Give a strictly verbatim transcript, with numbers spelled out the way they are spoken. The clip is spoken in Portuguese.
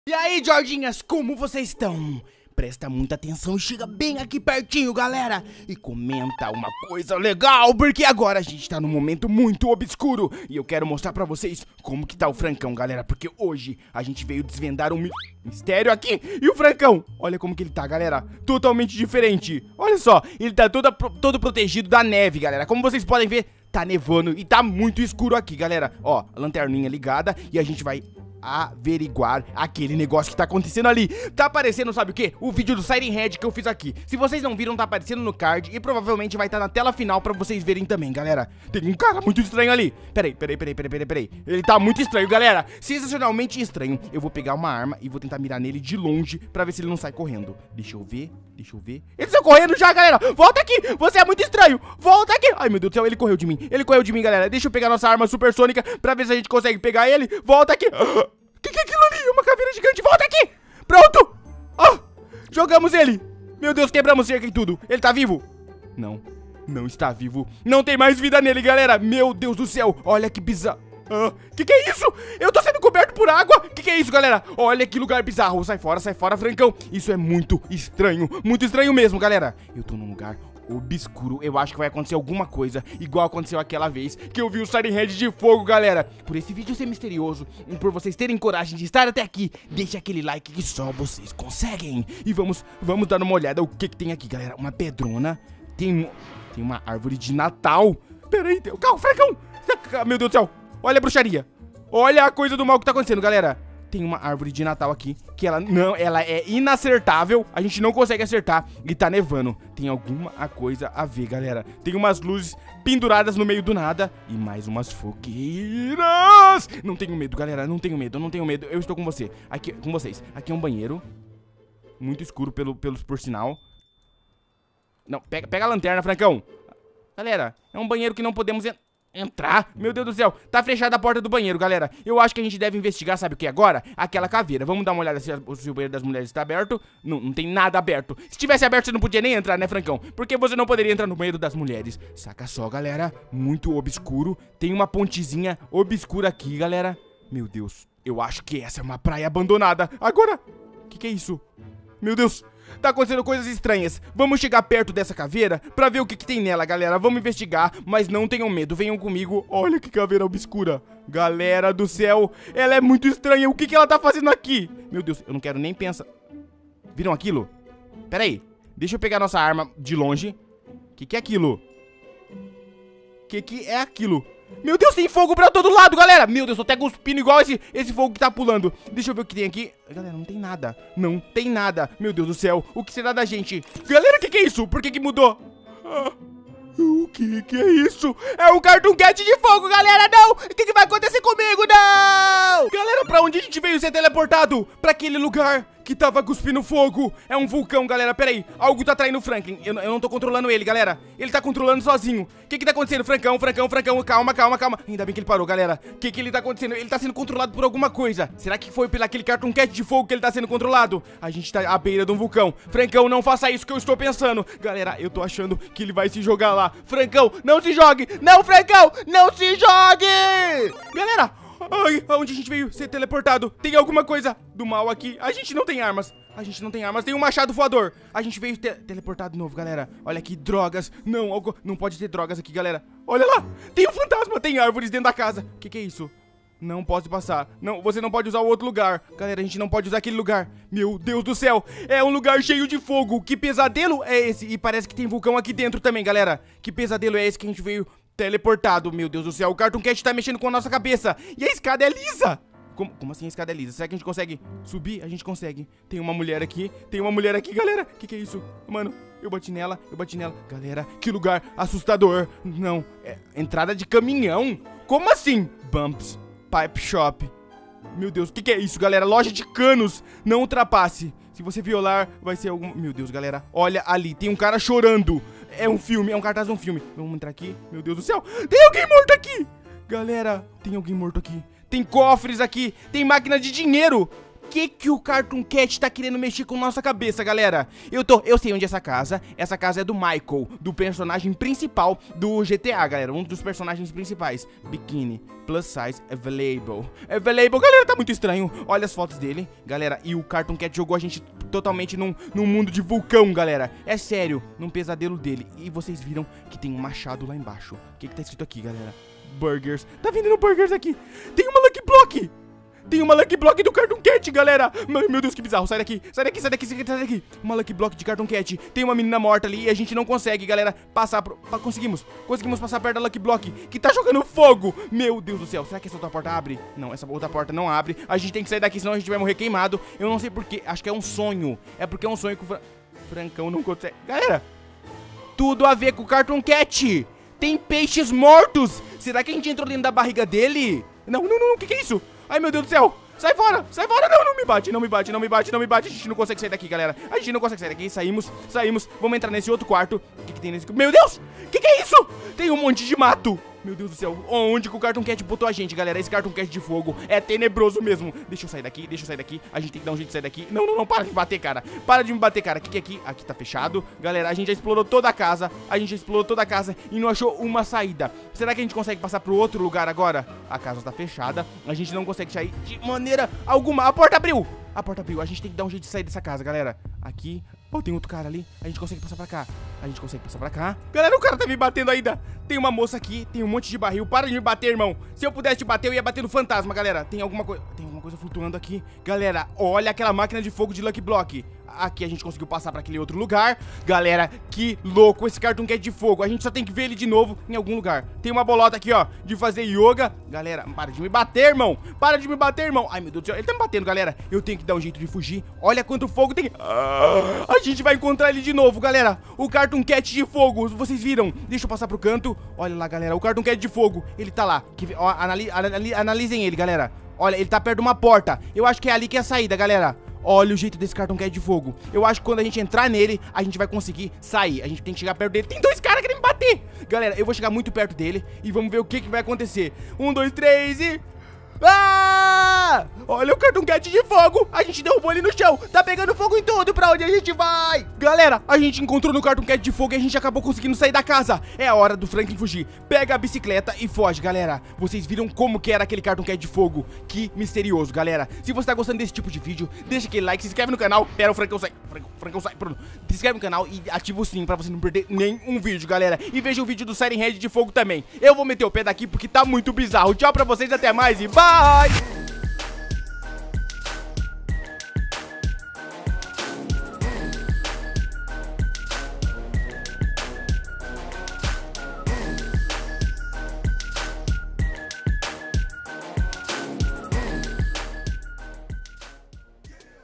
E aí, Jordinhas, como vocês estão? Presta muita atenção, chega bem aqui pertinho, galera, e comenta uma coisa legal, porque agora a gente tá num momento muito obscuro e eu quero mostrar pra vocês como que tá o Francão, galera, porque hoje a gente veio desvendar um mi mistério aqui. E o Francão, olha como que ele tá, galera, totalmente diferente. Olha só, ele tá todo, todo protegido da neve, galera. Como vocês podem ver, tá nevando e tá muito escuro aqui, galera. Ó, a lanterninha ligada e a gente vai averiguar aquele negócio que tá acontecendo ali. Tá aparecendo, sabe o que? O vídeo do Siren Head que eu fiz aqui. Se vocês não viram, tá aparecendo no card e provavelmente vai estar tá na tela final pra vocês verem também, galera. Tem um cara muito estranho ali. Peraí, peraí, peraí, peraí, peraí, peraí. Ele tá muito estranho, galera. Sensacionalmente estranho. Eu vou pegar uma arma e vou tentar mirar nele de longe pra ver se ele não sai correndo. Deixa eu ver, deixa eu ver. Ele saiu correndo já, galera. Volta aqui, você é muito estranho. Volta aqui. Ai, meu Deus do céu, ele correu de mim. Ele correu de mim, galera. Deixa eu pegar nossa arma supersônica pra ver se a gente consegue pegar ele. Volta aqui. Que que é aquilo ali? Uma caveira gigante. Volta aqui. Pronto. Ah, jogamos ele. Meu Deus, quebramos cerca e tudo. Ele tá vivo? Não, não está vivo. Não tem mais vida nele, galera. Meu Deus do céu. Olha que bizarro. Ah, que que é isso? Eu tô sendo coberto por água. Que que é isso, galera? Olha que lugar bizarro. Sai fora, sai fora, Francão. Isso é muito estranho. Muito estranho mesmo, galera. Eu tô num lugar obscuro. Eu acho que vai acontecer alguma coisa igual aconteceu aquela vez que eu vi o Siren Head de fogo, galera. Por esse vídeo ser misterioso e por vocês terem coragem de estar até aqui, deixa aquele like que só vocês conseguem. E vamos, vamos dar uma olhada o que que tem aqui, galera. Uma pedrona. Tem, tem uma árvore de Natal. Pera aí, tem... calma, Francão. Meu Deus do céu. Olha a bruxaria. Olha a coisa do mal que tá acontecendo, galera. Tem uma árvore de Natal aqui, que ela não, ela é inacertável, a gente não consegue acertar e tá nevando. Tem alguma coisa a ver, galera. Tem umas luzes penduradas no meio do nada e mais umas fogueiras. Não tenho medo, galera, não tenho medo, não tenho medo. Eu estou com você, aqui, com vocês. Aqui é um banheiro, muito escuro pelo, pelos, por sinal. Não, pega, pega a lanterna, Francão. Galera, é um banheiro que não podemos entrar. Entrar? Meu Deus do céu, tá fechada a porta do banheiro, galera. Eu acho que a gente deve investigar, sabe o que agora? Aquela caveira, vamos dar uma olhada se, se o banheiro das mulheres está aberto. Não, não tem nada aberto. Se tivesse aberto você não podia nem entrar, né, Francão? Porque você não poderia entrar no banheiro das mulheres. Saca só, galera, muito obscuro. Tem uma pontezinha obscura aqui, galera. Meu Deus, eu acho que essa é uma praia abandonada. Agora, o que que é isso? Meu Deus, tá acontecendo coisas estranhas. Vamos chegar perto dessa caveira pra ver o que que tem nela, galera. Vamos investigar, mas não tenham medo. Venham comigo. Olha que caveira obscura. Galera do céu, ela é muito estranha. O que que ela tá fazendo aqui? Meu Deus, eu não quero nem pensar. Viram aquilo? Pera aí, deixa eu pegar nossa arma de longe. O que que é aquilo? O que que é aquilo? Meu Deus, tem fogo pra todo lado, galera. Meu Deus, tô até cuspindo igual esse, esse fogo que tá pulando. Deixa eu ver o que tem aqui. Galera, não tem nada. Não tem nada. Meu Deus do céu, o que será da gente? Galera, o que que é isso? Por que que mudou? Ah, o que que é isso? É o Cartoon Cat de fogo, galera. Não! O que que vai acontecer comigo? Não! Galera, pra onde a gente veio ser teleportado? Pra aquele lugar que tava cuspindo fogo. É um vulcão, galera. Pera aí, algo tá traindo o Franklin. Eu, eu não tô controlando ele, galera. Ele tá controlando sozinho. O que que tá acontecendo? Francão, Francão, Francão. Calma, calma, calma. Ainda bem que ele parou, galera. O que que ele tá acontecendo? Ele tá sendo controlado por alguma coisa. Será que foi pelo aquele Cartoon Cat de fogo que ele tá sendo controlado? A gente tá à beira de um vulcão. Francão, não faça isso que eu estou pensando. Galera, eu tô achando que ele vai se jogar lá. Francão, não se jogue. Não, Francão, não se jogue. Galera, ai, aonde a gente veio ser teleportado? Tem alguma coisa do mal aqui. A gente não tem armas. A gente não tem armas. Tem um machado voador. A gente veio te teleportado de novo, galera. Olha aqui, drogas. Não, algo... não pode ter drogas aqui, galera. Olha lá. Tem um fantasma. Tem árvores dentro da casa. O que que é isso? Não pode passar. Não, você não pode usar o outro lugar. Galera, a gente não pode usar aquele lugar. Meu Deus do céu. É um lugar cheio de fogo. Que pesadelo é esse? E parece que tem vulcão aqui dentro também, galera. Que pesadelo é esse que a gente veio teleportado? Meu Deus do céu. O Cartoon Cat tá mexendo com a nossa cabeça. E a escada é lisa. Como, como assim a escada é lisa? Será que a gente consegue subir? A gente consegue. Tem uma mulher aqui. Tem uma mulher aqui, galera. O que que é isso? Mano, eu bati nela. Eu bati nela. Galera, que lugar assustador. Não. É entrada de caminhão. Como assim? Bumps. Pipe Shop. Meu Deus, o que que é isso, galera? Loja de canos. Não ultrapasse. Se você violar, vai ser algum... Meu Deus, galera. Olha ali. Tem um cara chorando. É um filme. É um cartaz de um filme. Vamos entrar aqui. Meu Deus do céu. Tem alguém morto aqui. Galera, tem alguém morto aqui. Tem cofres aqui, tem máquina de dinheiro. que que o Cartoon Cat tá querendo mexer com nossa cabeça, galera? Eu tô, eu sei onde é essa casa. Essa casa é do Michael, do personagem principal do G T A, galera. Um dos personagens principais. Bikini, plus size, available. Available, galera, tá muito estranho. Olha as fotos dele, galera. E o Cartoon Cat jogou a gente totalmente num, num mundo de vulcão, galera. É sério, num pesadelo dele. E vocês viram que tem um machado lá embaixo. O que que tá escrito aqui, galera? Burgers. Tá vendendo burgers aqui. Tem uma Lucky Block. Tem uma Lucky Block do Cartoon Cat, galera. Meu Deus, que bizarro. Sai daqui, sai daqui, sai daqui, sai daqui. Uma Lucky Block de Cartoon Cat. Tem uma menina morta ali e a gente não consegue, galera, passar pro... Conseguimos, conseguimos passar perto da Lucky Block, que tá jogando fogo. Meu Deus do céu, será que essa outra porta abre? Não, essa outra porta não abre. A gente tem que sair daqui, senão a gente vai morrer queimado. Eu não sei porquê, acho que é um sonho. É porque é um sonho que o Fran... Francão não consegue. Galera, tudo a ver com o Cartoon Cat. Tem peixes mortos. Será que a gente entrou dentro da barriga dele? Não, não, não, o que que é isso? Ai, meu Deus do céu. Sai fora, sai fora, não, não me bate, não me bate, não me bate, não me bate. A gente não consegue sair daqui, galera. A gente não consegue sair daqui, saímos, saímos. Vamos entrar nesse outro quarto. O que que tem nesse... Meu Deus, o que que é isso? Tem um monte de mato. Meu Deus do céu, onde que o Cartoon Cat botou a gente, galera? Esse Cartoon Cat de fogo é tenebroso mesmo. Deixa eu sair daqui, deixa eu sair daqui. A gente tem que dar um jeito de sair daqui. Não, não, não, para de me bater, cara. Para de me bater, cara. O que que é aqui? Aqui tá fechado. Galera, a gente já explorou toda a casa. A gente já explorou toda a casa e não achou uma saída. Será que a gente consegue passar pro outro lugar agora? A casa tá fechada. A gente não consegue sair de maneira alguma. A porta abriu. A porta abriu. A gente tem que dar um jeito de sair dessa casa, galera. Aqui. Oh, tem outro cara ali. A gente consegue passar pra cá. A gente consegue passar pra cá. Galera, o cara tá me batendo ainda. Tem uma moça aqui. Tem um monte de barril. Para de me bater, irmão. Se eu pudesse te bater, eu ia bater no fantasma, galera. Tem alguma coisa... Tem alguma coisa flutuando aqui. Galera, olha aquela máquina de fogo de Lucky Block. Aqui a gente conseguiu passar pra aquele outro lugar. Galera, que louco esse Cartoon Cat de fogo. A gente só tem que ver ele de novo em algum lugar. Tem uma bolota aqui, ó, de fazer yoga. Galera, para de me bater, irmão. Para de me bater, irmão. Ai, meu Deus do céu, ele tá me batendo, galera. Eu tenho que dar um jeito de fugir. Olha quanto fogo tem. Ah, a gente vai encontrar ele de novo, galera. O Cartoon Cat de fogo, vocês viram? Deixa eu passar pro canto. Olha lá, galera, o Cartoon Cat de fogo. Ele tá lá. Que, ó, anali, anali, analisem ele, galera. Olha, ele tá perto de uma porta. Eu acho que é ali que é a saída, galera. Olha o jeito desse Cartoon Cat de fogo. Eu acho que quando a gente entrar nele, a gente vai conseguir sair. A gente tem que chegar perto dele. Tem dois caras querendo me bater. Galera, eu vou chegar muito perto dele e vamos ver o que que vai acontecer. Um, dois, três e... Ah! Olha o Cartoon Cat de fogo. A gente derrubou ele no chão. Tá pegando fogo em tudo. Pra onde a gente vai? Galera, a gente encontrou no Cartoon Cat de fogo e a gente acabou conseguindo sair da casa. É a hora do Franklin fugir. Pega a bicicleta e foge, galera. Vocês viram como que era aquele Cartoon Cat de fogo? Que misterioso, galera. Se você tá gostando desse tipo de vídeo, deixa aquele like, se inscreve no canal. Pera, o Francão sai. Francão, Francão sai. Pronto. Se inscreve no canal e ativa o sininho pra você não perder nenhum vídeo, galera. E veja o vídeo do Siren Head de fogo também. Eu vou meter o pé daqui porque tá muito bizarro. Tchau pra vocês, até mais e bye!